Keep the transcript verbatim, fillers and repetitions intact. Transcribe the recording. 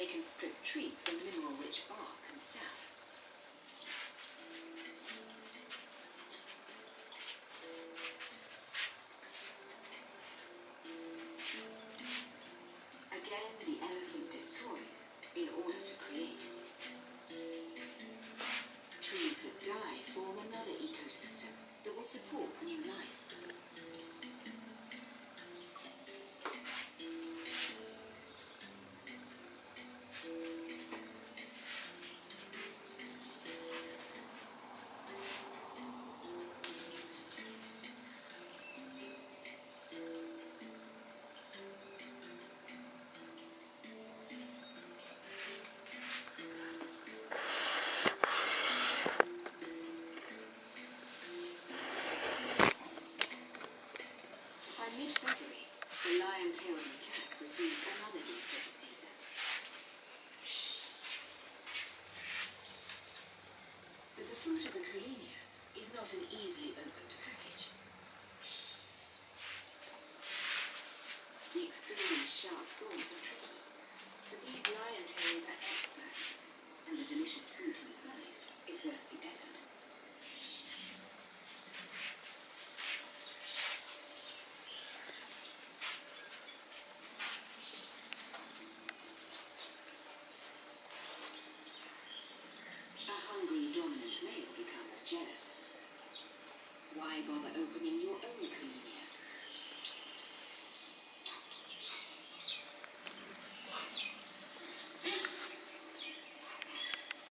They can strip trees for mineral-rich bark and sap. Again, the elephant destroys in order to create. Trees that die form another ecosystem that will support new life. By mid-February, the lion-tailed macaque receives another gift of the season. But the fruit of the Koulinia is not an easily opened package. The extremely sharp thorns are tricky, but these lion-tails are experts, and the delicious fruit inside is worth the effort. A hungry dominant male becomes jealous. Why bother opening